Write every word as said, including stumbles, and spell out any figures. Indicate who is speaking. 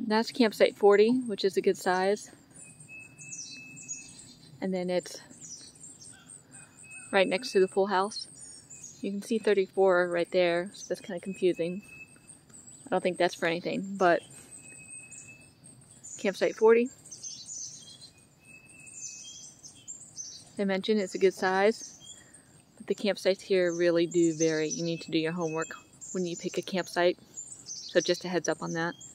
Speaker 1: That's campsite forty, which is a good size. And then it's right next to the pool house. You can see thirty-four right there, so that's kind of confusing. I don't think that's for anything, but campsite forty. I mentioned it's a good size, but the campsites here really do vary. You need to do your homework when you pick a campsite, so just a heads up on that.